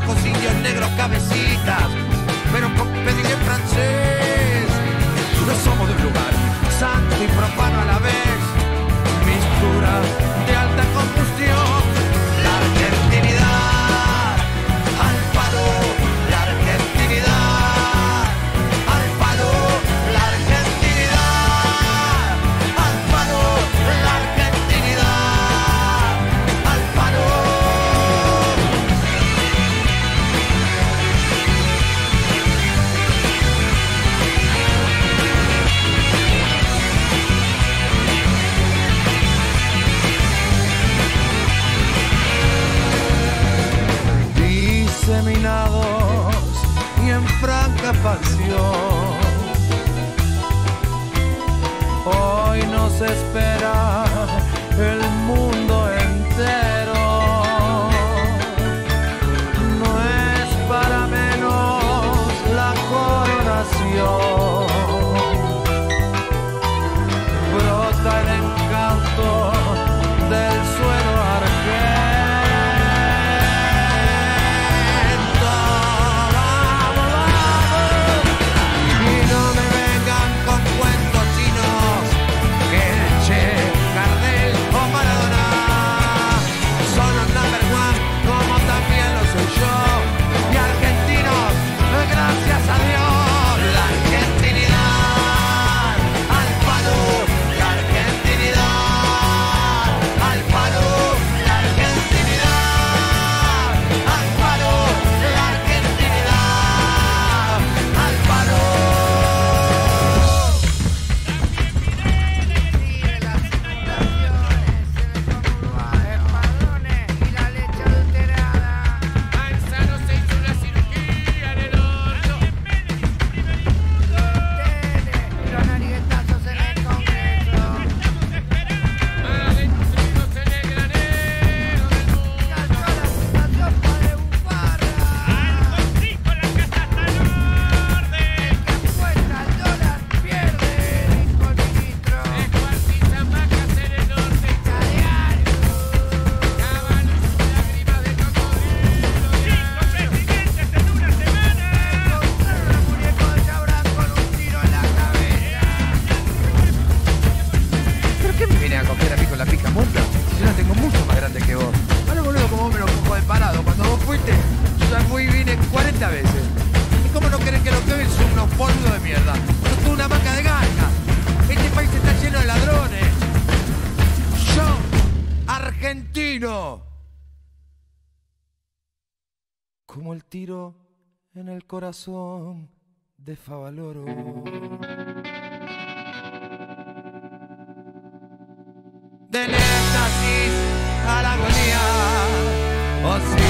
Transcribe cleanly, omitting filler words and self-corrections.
ojos indios negros, cabecitas, pero con pedigrí en francés. No somos de un lugar santo y profano a la vez, mistura de alta combustión. La argentinidad al palo, la argentinidad al palo, la argentinidad al palo, la argentinidad al palo. Diseminados y en franca pasión, hoy nos espera el mundo entero. No es para menos la coronación, brota el encanto del suelo argento. Como el tiro en el corazón de Favaloro. Del éxtasis a la agonía, oh sí.